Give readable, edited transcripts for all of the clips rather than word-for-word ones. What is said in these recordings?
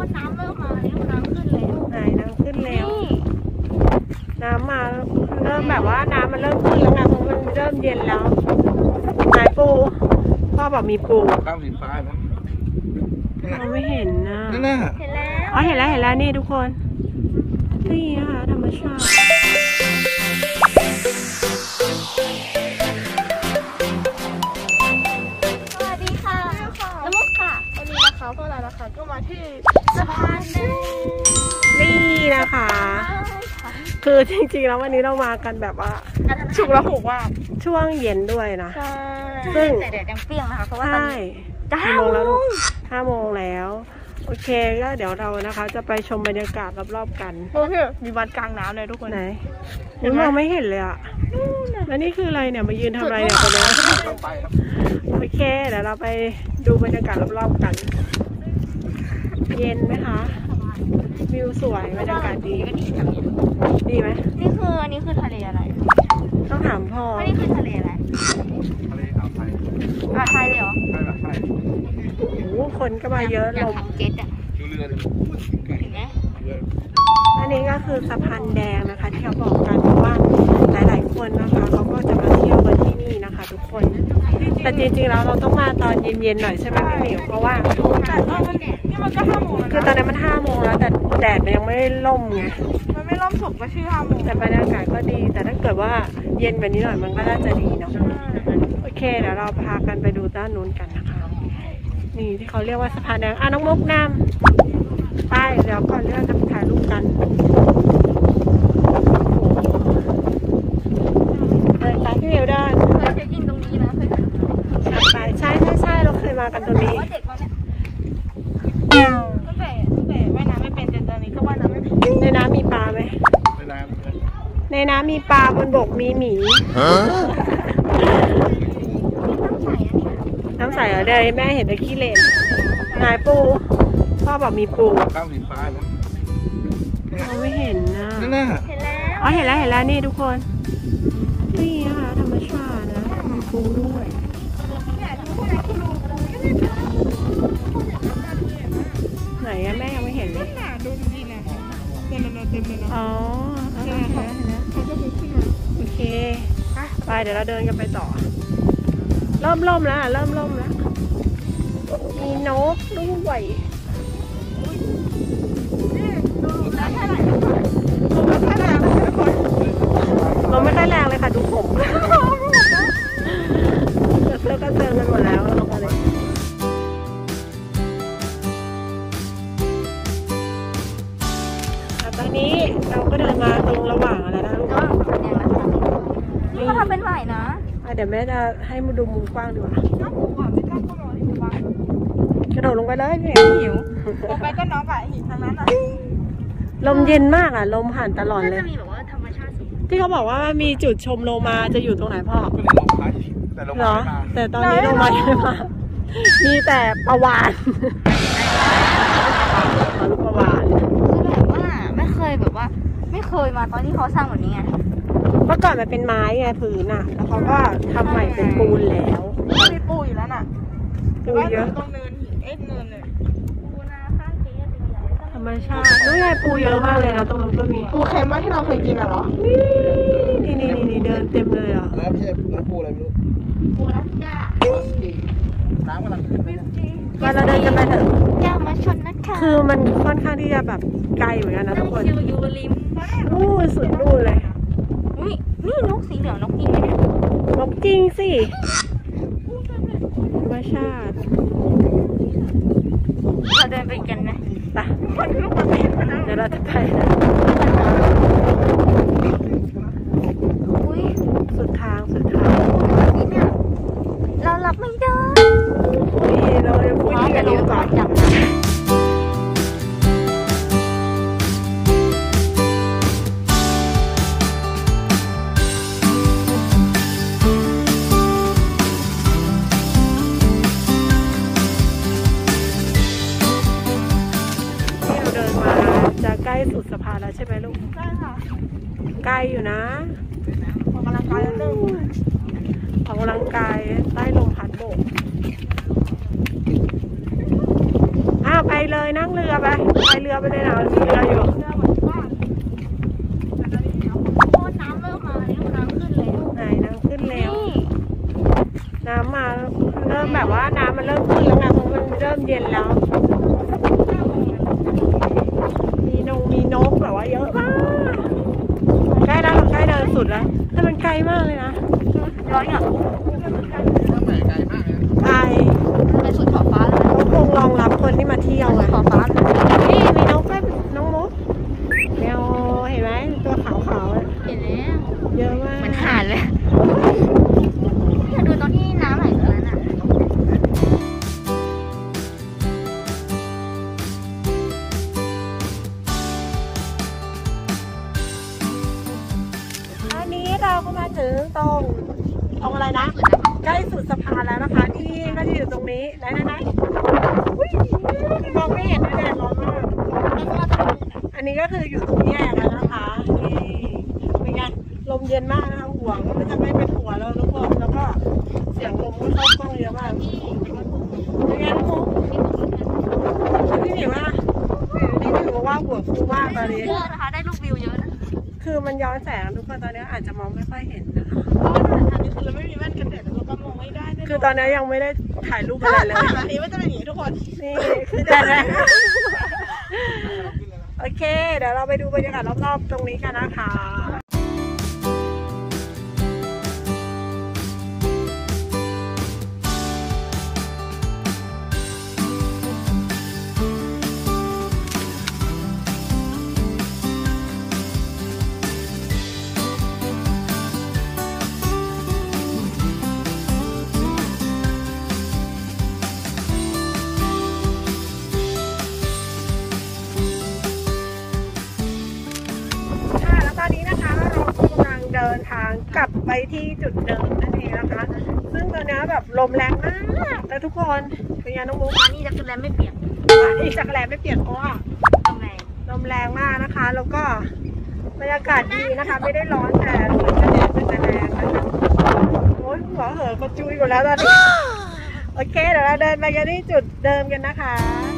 ว่าน้ำเริ่มมาแล้วน้ำขึ้นแล้วไหนน้ำขึ้นแล้วน้ำมาเริ่มแบบว่าน้ำมันเริ่มขึ้นแล้วไงเพราะมันเริ่มเย็นแล้วไหนปูพ่อบอกมีปูข้ามสีฟ้านะเราไม่เห็นนะนั่นน่ะเห็นแล้วอ๋อเห็นแล้วนี่ทุกคนนี่นะคะธรรมชาติสวัสดีค่ะน้ำมุกค่ะวันนี้นะคะพวกเรานะคะก็มาที่สะพานแดงนี่นะคะคือจริงๆแล้ววันนี้เรามากันแบบว่าฉุกละหุกว่าช่วงเย็นด้วยนะซึ่งแต่เดี๋ยวยังเปรี้ยงนะคะเพราะว่าตอนนี้จะ5 โมงแล้ว 5 โมงแล้วโอเคก็เดี๋ยวเรานะคะจะไปชมบรรยากาศรอบๆกันโอเคมีวัดกลางน้ำเลยทุกคนไหนมองไม่เห็นเลยอ่ะแล้วนี่คืออะไรเนี่ยมายืนทำอะไรเนี่ยคนนี้โอเคเดี๋ยวเราไปดูบรรยากาศรอบๆกันเย็นไหมคะวิวสวยบรรยากาศดีดีไหมอันนี้คือทะเลอะไรต้องถามพ่ออันนี้คือทะเลอะไรทะเลอ่าวไทยไทยเลยเหรอใช่แบบไทยโอ้คนก็มาเยอะลมเก็ตอ่ะดูเรือเลยเห็นไหมอันนี้ก็คือสะพานแดงนะคะที่เขาบอกกันว่าหลายๆคนนะคะเขาก็จะมาเที่ยวกันที่นี่นะคะทุกคนแต่จริงๆแล้วเราต้องมาตอนเย็นๆหน่อยใช่ไหมพี่หมิวเพราะว่านี่มันก็5 โมงคือตอนนี้มัน5 โมงแล้วแต่แดดมันยังไม่ล่มไงมันไม่ล่มสุกก็ชื่อ5 โมงแต่บรรยากาศก็ดีแต่ถ้าเกิดว่าเย็นแบบนี้หน่อยมันก็น่าจะดีเนาะโอเคเดี๋ยวเราพากันไปดูด้านนู้นกันนะคะนี่ที่เขาเรียกว่าสะพานแดงน้องมุกน้ำไปเดี๋ยวก่อนเรื่องจะถ่ายรูปกันเดินไปที่เดียวได้เราจะยิงตรงนี้นะเคยไปใช่เราเคยมากันตรงนี้ตั้งแต่ว่ายน้ำไม่เป็นจนตอนนี้ก็ว่ายน้ำไม่เป็นในน้ำมีปลาไหมในน้ำมีปลาบนบกมีหมีน้ำใสเหรอเดี๋ยวแม่เห็นตะขี้เหร่นายปูพ่อบอกมีปูข้ามสีฟ้านะเราไม่เห็นนะนั่นน่ะเห็นแล้วอ๋อเห็นแล้วนี่ทุกคนนี่นะคะธรรมชาตินะมีปูด้วยไหนอะแม่ยังไม่เห็นเลยดูดีนะเต็มเลยนะอ๋อเห็นแล้วโอเคไปเดี๋ยวเราเดินกันไปต่อเริ่มล่มแล้วมีนกด้วยลมไม่ค่อยแรงเลยค่ะดูผมเสื้อก็เซิร์กันหมดแล้วตอนนี้เราก็เดินมาตรงระหว่างอะไรนะลูกนี่ก็ทำเป็นไหวนะเดี๋ยวแม่จะให้มาดูมุมกว้างดีกว่ากระโดดลงไปเลยพี่หิวลงไปก็น้องกับหินทั้งนั้นอ่ะลมเย็นมากอ่ะลมผ่านตลอดเลยจะมีแบบว่าธรรมชาติที่เขาบอกว่ามีจุดชมโลมาจะอยู่ตรงไหนพ่อเหรอแต่ตอนนี้โลมายังไม่มามีแต่ปลาวาฬลูกปลาวาฬคือแบบว่าไม่เคยมาตอนที่เขาสร้างแบบนี้ไงเมื่อก่อนมันเป็นไม้ไงพื้นอ่ะแล้วเขาก็ทำใหม่เป็นปูนแล้วมีปูอยู่แล้วน่ะปูเยอะตรงเนินเนินเลยปูนาข้างเตี้ยธรรมชาตินู่นไงปูเยอะมากเลยนะตรงนั้นก็มีปูเค็มมากที่เราเคยกินอ่ะเหรอนี่เดินเต็มเลยอ่ะแล้วไม่ใช่แล้วปูอะไรไม่รู้ปูรัดจ้าน้ำกำลังมาเราเดินกันไปเถอะอย่ามาชนนะคะคือมันค่อนข้างที่จะแบบไกลเหมือนกันนะทุกคนอยู่ริมนู่นสุดนู่นเลยนี่นกสีเหลืองนกจริงไหมเนี่ยนกจริงสิธรรมชาติเราเดินไปกันไหมไปเดี๋ยวเราจะไปนะสุดทางเรารับไม่ได้เราจะพูดที่กันดีกว่าใกล้สุดสะพานแล้วใช่ไหมลูกใช่ค่ะใกล้อยู่นะออกกำลังกายแล้วนึงออกกำลังกายใต้ลมพัดโบกไปเลยนั่งเรือไปรือไม่ได้น้ำเรืออยู่เรือเหมือนบ้านแต่ตอนนี้โอ้น้ำเริ่มมาแล้วน้ำขึ้นแล้วไหนน้ำขึ้นแล้วน้ำมาเริ่มแบบว่าน้ำมันเริ่มขึ้นแล้วไงเพราะมันเริ่มเย็นแล้วมีนกแบบว่าเยอะมากใกล้แล้วเราใกล้เดินสุดแล้วแต่มันไกลมากเลยนะย้อยอ่ะเรื่องใหม่ไกลมากเลยไกลเป็นสุดขอบฟ้าเลยเขาคงรองรับคนที่มาเที่ยวไงขอบฟ้าเลยนี่มีนกด้วยน้องมุกแมวเห็นไหมตัวขาวๆอะเห็นแล้วเยอะมากเหมือนห่านเลยอยากดูตอนที่น้ำไหลตรงนั้นอ่ะอันนี้เราก็มาถึงตรงอะไรนะใกล้สุดสะพานแล้วนะคะที่ก็จะอยู่ตรงนี้ไหนอุ๊ยมองไม่เห็นเลยแดดร้อนมากอันนี้ก็คืออยู่ตรงแยกแล้วนะคะนี่เป็นไงลมเย็นมากนะคะหัวก็ไม่จะไม่เป็นหัวแล้วทุกคนแล้วก็เสียงลมก็เข้ากล้องเยอะมากเป็นไงทุกคนพี่หมิวว่านี่ถือว่าหัวฟูมากตอนนี้เยอะนะคะได้รูปวิวเยอะนะคือมันย้อนแสงทุกคนตอนนี้อาจจะมองไม่ค่อยเห็นนะคะอันนี้คือเราไม่มีแว่นกันแดดเราก็มองไม่ได้คือตอนนี้ยังไม่ได้ถ่ายรูปอะไรเลยอันนี้มันจะเป็นอย่างนี้ทุกคนนี่คือแต่แรกโอเค เดี๋ยวเราไปดูบรรยากาศรอบๆตรงนี้กันนะคะแล้วตอนนี้นะคะเรากำลังเดินทางกลับไปที่จุดเดิมนั่นเองนะคะซึ่งตอนนี้แบบลมแรงมากแต่ทุกคนเป็นไงน้องมุกอันนี้จะคือแลมไม่เปียกที่จักรแลไม่เปลี่ยนเพราะว่าตรงไหนลมแรงมากนะคะ แล้วก็บรรยากาศดีนะคะ ไม่ได้ร้อนแต่เหมือนจะแดดเป็นจะแรงนะคะโอ้ยหัวเหอะกระจุยอยู่แล้วตอนนี้ โอเคเดี๋ยวเราเดินไปกันที่จุดเดิมกันนะคะ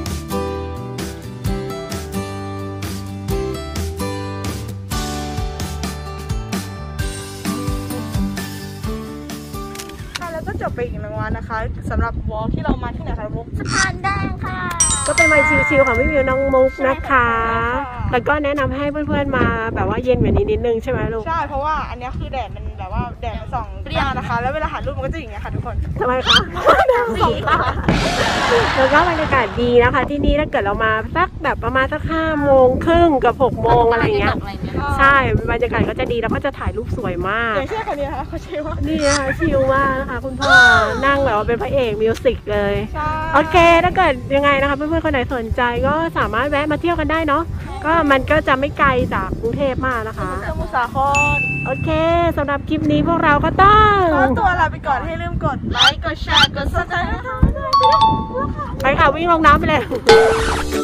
แล้วก็จบไปอีกหนึ่งวันนะคะสำหรับวอล์กที่เรามาที่ไหนคะมุกสะพานแดงค่ะก็เป็นวันชิลๆของพี่วิวน้องมุกนะคะ แล้วก็แนะนำให้เพื่อนๆมาแบบว่าเย็นกว่านี้นิดนึงใช่ไหมลูกใช่เพราะว่าอันเนี้ยคือแดดมันแบบว่าแดดมันส่องเปรี้ยงนะคะ แล้วเวลาถ่ายรูปมันก็จะอย่างเงี้ยค่ะทุกคนทำไมคะสีค่ะแล้วก็บรรยากาศดีนะคะ ที่นี่ถ้าเกิดเรามาสักแบบประมาณสัก5:30กับ6:00อะไรเงี้ยใช่บรรยากาศก็จะดีแล้วก็จะถ่ายรูปสวยมากอย่างเช่นคนนี้นะคะเขาใช้ว่านี่นะคะชิลมากนะคะคุณพ่อนั่งแบบว่าเป็นพระเอกมิวสิกเลยใช่โอเคถ้าเกิดยังไงนะคะเพื่อนๆคนไหนสนใจก็สามารถแวะมาเที่ยวกันได้เนาะก็มันก็จะไม่ไกลจากกรุงเทพมากนะคะสมุทรสาครโอเคสำหรับคลิปนี้พวกเราก็ต้องขอตัวลาไปก่อนให้ลืมกดไลค์กดแชร์กดซับสไครต์นะคะไปค่ะวิ่งลงน้ำไปเลย